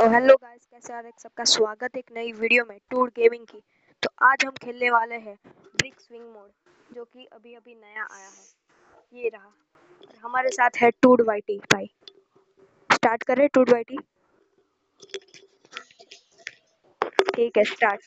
तो hello guys, कैसे आ रहे हैं? सबका स्वागत है एक नई वीडियो में टूर गेमिंग की। तो आज हम खेलने वाले हैं ब्रिक स्विंग मोड, जो कि अभी अभी नया आया है। ये रहा। और हमारे साथ है टूड वाइटी भाई। स्टार्ट करें टूड वाइटी? ठीक है, स्टार्ट।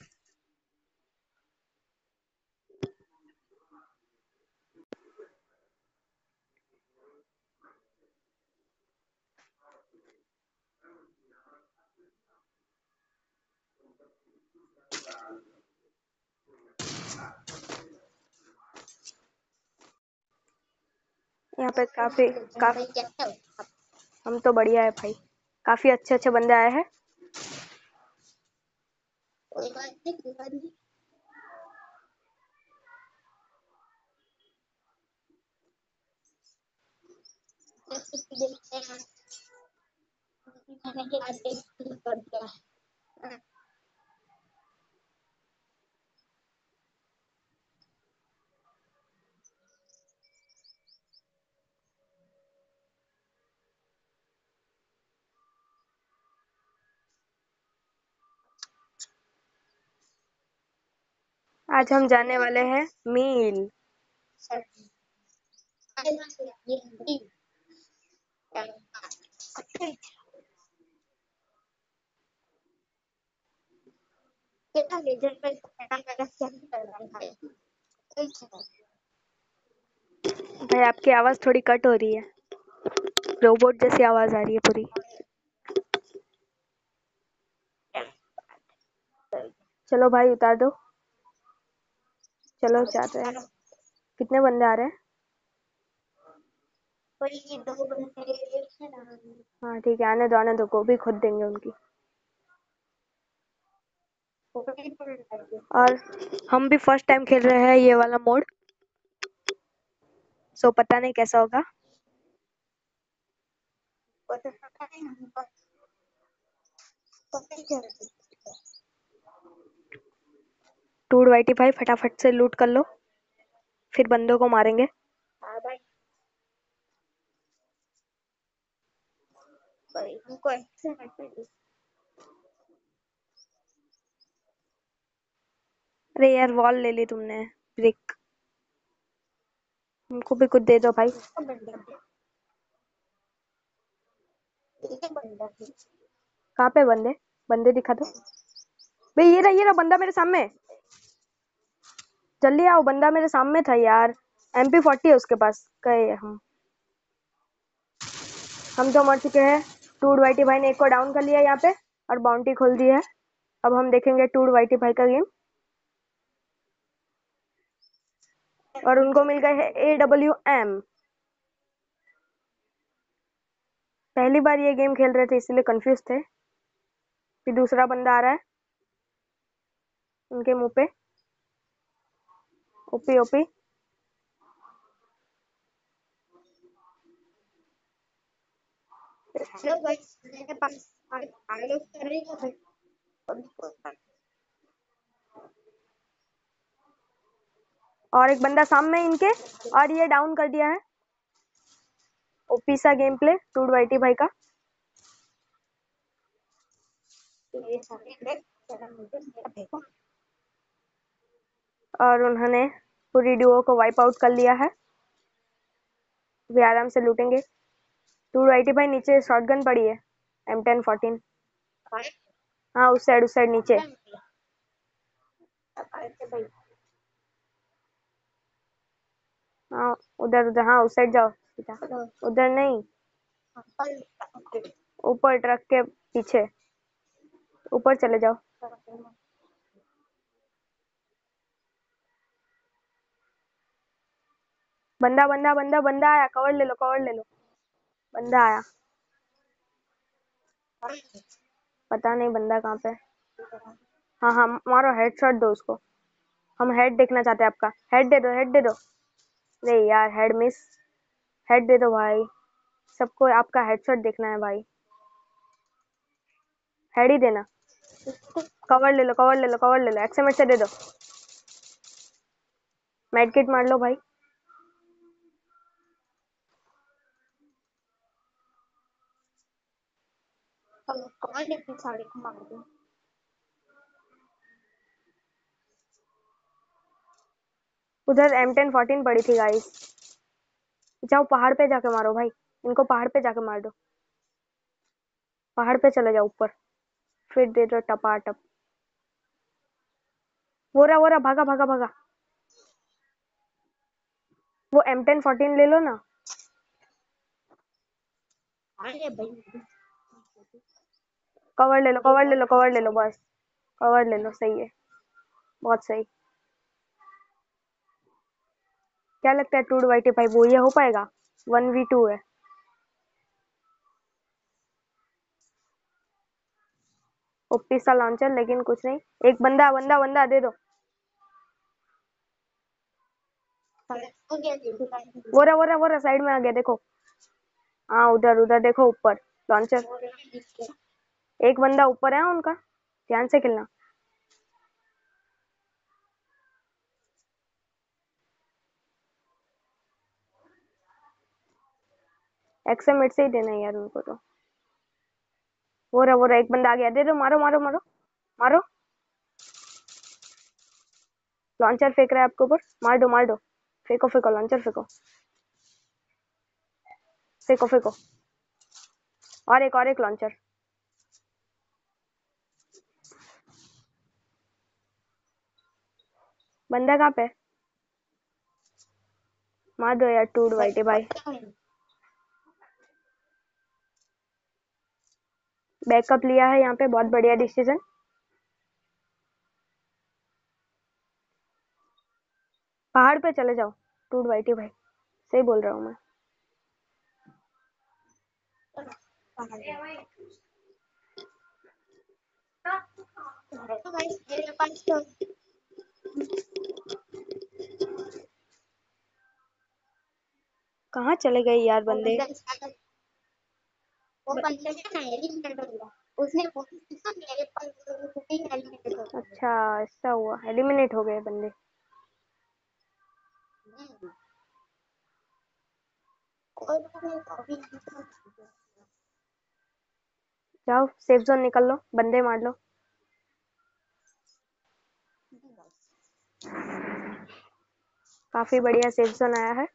यहाँ पे काफी काफी हम तो बढ़िया है भाई। काफी अच्छे अच्छे बंदे आए हैं। आज हम जाने वाले हैं मील। भाई आपकी आवाज थोड़ी कट हो रही है, रोबोट जैसी आवाज आ रही है पूरी। चलो भाई उतार दो। चलो जाते हैं। कितने बंदे आ रहे हैं? हाँ ठीक है, आने दो, गोभी खुद देंगे उनकी। और हम भी फर्स्ट टाइम खेल रहे हैं ये वाला मोड, सो पता नहीं कैसा होगा। टूड वाइटी भाई फटाफट से लूट कर लो, फिर बंदों को मारेंगे। अरे यार, वॉल ले ली तुमने, ब्रिक। हमको भी कुछ दे दो भाई। कहाँ पे बंदे? बंदे दिखा दो भाई। ये रहा बंदा मेरे सामने। जल्दी आओ, बंदा मेरे सामने था यार। MP40 है उसके पास। गए हम तो मर चुके हैं। टूड वाइटी भाई ने एक को डाउन कर लिया यहाँ पे और बाउंटी खोल दी है। अब हम देखेंगे टूड वाइटी भाई का गेम। और उनको मिल गए है AWM। पहली बार ये गेम खेल रहे थे इसलिए कंफ्यूज थे। फिर दूसरा बंदा आ रहा है उनके मुंह पे। OP OP. और एक बंदा सामने इनके, और ये डाउन कर दिया है। ओपी सा गेम प्ले टूड वाइटी भाई का। और उन्होंने पूरी डुओ को वाइप आउट कर लिया है। वे आराम से लूटेंगे। टूड वाइटी भाई नीचे शॉटगन पड़ी है, M1014। हाँ उस साइड नीचे। हाँ उधर उधर, हाँ उस साइड जाओ सीधा। उधर नहीं, ऊपर ट्रक के पीछे, ऊपर चले जाओ। बंदा बंदा बंदा बंदा आया, कवर ले लो कवर ले लो। बंदा आया, पता नहीं बंदा कहाँ पे। हाँ हाँ मारो, हेडशॉट दो उसको। हम हेड देखना चाहते हैं आपका। हेड दे दो, हेड दे दो। नहीं यार, हेड मिस। हेड दे दो भाई, सबको आपका हेडशॉट देखना है भाई। हेड ही देना। कवर ले लो कवर ले लो कवर ले लो, एक्सएमएट से दे दो। मेडकिट मार लो भाई। उधर M1014 पड़ी थी गाइस। जाओ पहाड़ पे जाके मारो भाई, इनको पहाड़ पे जाके मार दो। पहाड़ पे चले जाओ ऊपर, फिर दे दो टपाटप। वो रहा भागा भागा भागा। वो M1014 ले लो ना। कवर ले लो, कवर ले लो, कवर ले लो, बस कवर ले लो, सही है, बहुत सही। क्या लगता है टूड वाइटी भाई, वो ये हो पाएगा? 1v2 है। ओपी सा लॉन्चर, लेकिन कुछ नहीं। एक बंदा बंदा बंदा दे दो। वो रहा साइड में आ गया, देखो। हाँ उधर उधर देखो, ऊपर लॉन्चर। एक बंदा ऊपर है उनका, ध्यान से खेलना। एक्सएम से ही देना है यार उनको तो। वो रहा एक बंदा आ गया, दे दो, मारो मारो मारो मारो। लॉन्चर फेंक रहा है आपके ऊपर, मार दो मार दो। फेंको फेंको लॉन्चर फेंको, फेंको फेंको। और एक लॉन्चर। बंदा कहाँ पे? मार दो यार टूड वाइटे भाई। बैकअप लिया है यहाँ पे, बहुत बढ़िया डिसीजन। पहाड़ पे चले जाओ टूड वाइटे भाई, सही बोल रहा हूँ मैं। कहाँ चले गए यार बंदे? अच्छा ऐसा हुआ, एलिमिनेट हो गए बंदे। जाओ सेफ जोन निकल लो, बंदे मार लो। काफी बढ़िया सेफ जोन आया है।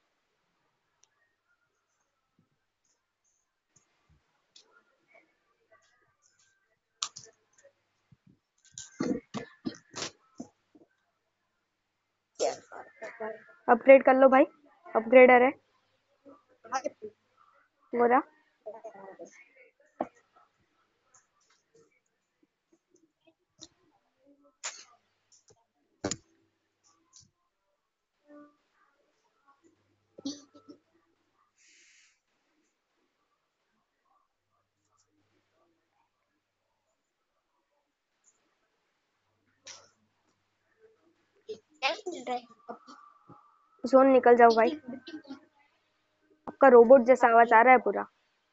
अपग्रेड कर लो भाई, अपग्रेडर है वो रहा। जोन निकल जाओ भाई, आपका रोबोट जैसा आवाज आ रहा है पूरा।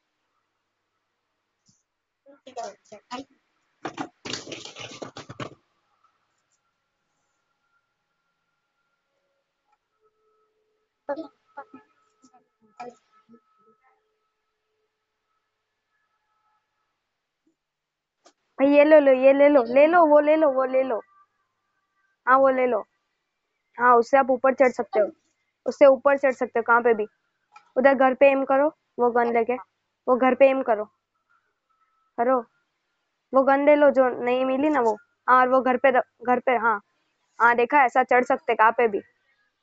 भाई ये ले लो, ये ले लो, ले लो वो, ले लो वो, ले लो। हाँ वो ले लो। हाँ उससे आप ऊपर चढ़ सकते हो, उससे ऊपर चढ़ सकते हो कहाँ पे भी। उधर घर पे एम करो, वो गन लेके। वो घर पे एम करो, करो। वो गन ले लो जो नहीं मिली ना वो। हाँ और वो घर पे, हाँ। हाँ देखा, ऐसा चढ़ सकते कहाँ पे भी।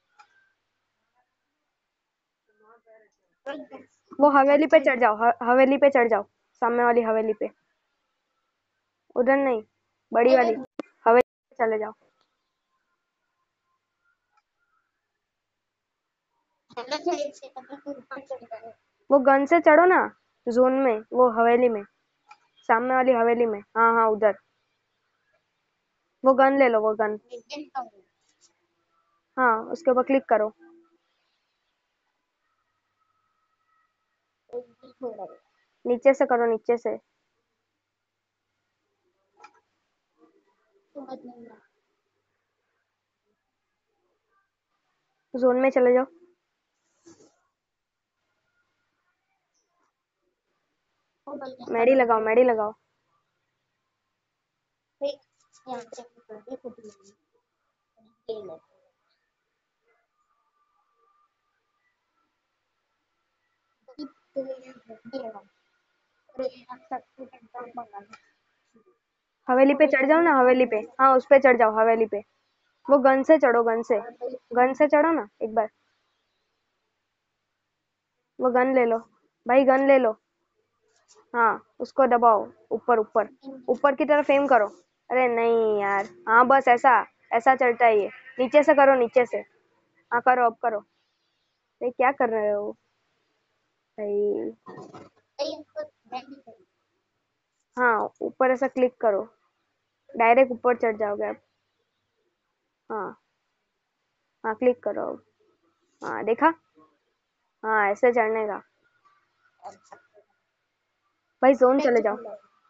वो हवेली पे चढ़ जाओ, हवेली पे चढ़ जाओ, सामने वाली हवेली पे। उधर नहीं, बड़ी वाली हवेली पे चले जाओ। वो गन से चढ़ो ना, जोन में, वो हवेली में, सामने वाली हवेली में। हाँ हाँ उधर। वो गन ले लो, वो गन। हाँ उसके ऊपर क्लिक करो। नीचे से करो, नीचे से। जोन में चले जाओ। मेडी लगाओ, मेडी लगाओ। हवेली पे चढ़ जाओ ना, हवेली पे, हाँ उस पे चढ़ जाओ, हवेली पे। वो गन से चढ़ो, गन से चढ़ो ना एक बार। वो गन ले लो भाई, गन ले लो। हाँ उसको दबाओ, ऊपर ऊपर ऊपर की तरफ एम करो। अरे नहीं यार, हाँ बस ऐसा, ऐसा चढ़ता है ये। नीचे से करो, नीचे से। हाँ करो, अब करो। ये क्या कर रहे हो भाई? हाँ ऊपर ऐसा क्लिक करो, डायरेक्ट ऊपर चढ़ जाओगे आप। हाँ हाँ क्लिक करो अब। हाँ देखा, हाँ ऐसे चढ़ने का। भाई जोन चले जाओ।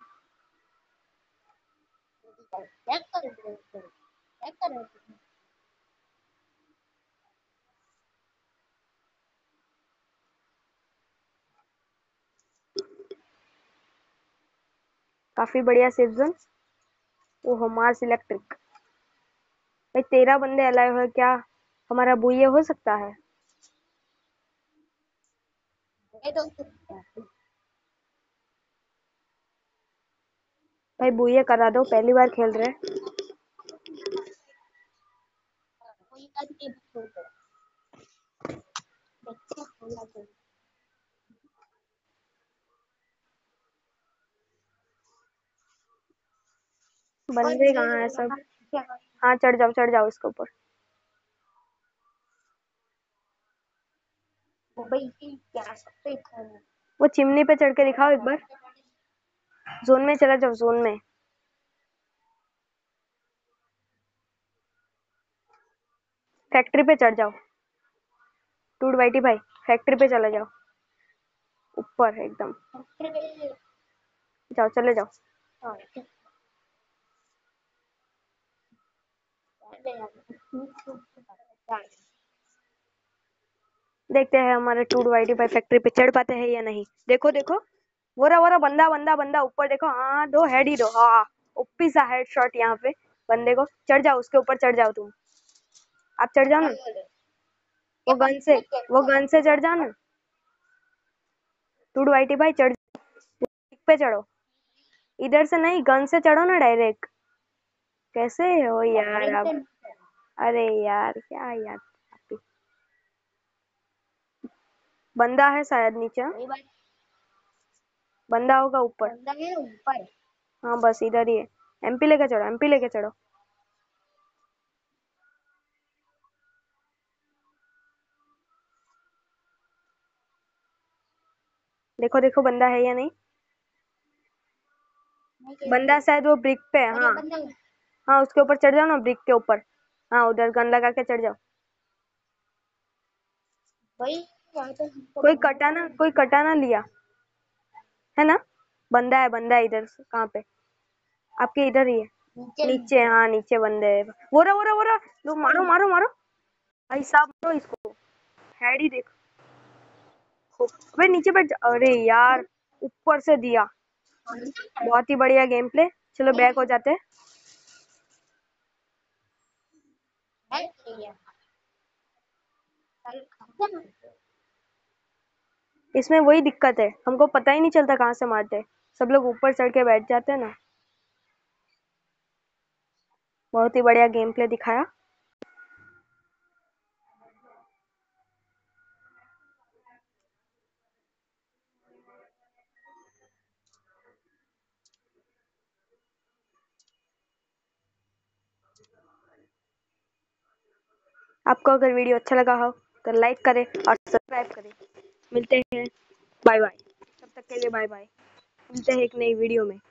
काफी बढ़िया सेफ जोन। ओहो मार्स इलेक्ट्रिक। भाई 13 बंदे अलाइव है क्या? हमारा बुए हो सकता है। भाई बुए करा दो, पहली बार खेल रहे हैं। बंदे कहाँ है सब? हाँ चढ़ जाओ इसके ऊपर। वो चिमनी पे चढ़ के दिखाओ एक बार। जोन में चला जाओ, जोन में। फैक्ट्री पे चढ़ जाओ। टूड वाइटी भाई, फैक्ट्री पे चले जाओ, ऊपर एकदम। जाओ, चले जाओ। देखते हैं हमारे टूड वाइटी भाई फैक्ट्री पे चढ़ पाते हैं या नहीं। देखो देखो, वो रहा बंदा, बंदा ऊपर देखो। हाँ दो हेड ही दो, हाँ। ओपी सा हेड शॉट यहाँ पे। बंदे को चढ़ जाओ, उसके ऊपर चढ़ जाओ तुम। आप चढ़ जाओ ना, वो गन से, वो गन से चढ़ जाओ ना। टूड वाइटी भाई चढ़, पे चढ़ो। इधर से नहीं, गन से चढ़ो ना डायरेक्ट। कैसे हो यार आप? अरे यार क्या यार। बंदा है शायद नीचे, बंदा होगा ऊपर। हाँ बस इधर ही है। एमपी लेके चढ़ो, एमपी लेके चढ़ो। देखो देखो बंदा है या नहीं। बंदा शायद वो ब्रिक पे है, हाँ। हाँ उसके ऊपर चढ़ जाओ ना, ब्रिक के ऊपर। हाँ उधर गन लगा के चढ़ जाओ। कोई कटाना लिया है ना? बंदा है इधर, कहाँ पे? आपके इधर ही है, नीचे। हाँ नीचे बंदे है। वो रहा, लो मारो मारो मारो। भाई साहब मारो इसको, हेड ही देख। अबे नीचे बैठ जा। अरे यार, ऊपर से दिया। बहुत ही बढ़िया गेम प्ले। चलो बैक हो जाते हैं। इसमें वही दिक्कत है, हमको पता ही नहीं चलता कहाँ से मारते। सब लोग ऊपर चढ़ के बैठ जाते हैं ना। बहुत ही बढ़िया गेम प्ले दिखाया। आपको अगर वीडियो अच्छा लगा हो तो लाइक करें और सब्सक्राइब करें। मिलते हैं, बाय बाय। तब तक के लिए बाय बाय। मिलते हैं एक नई वीडियो में।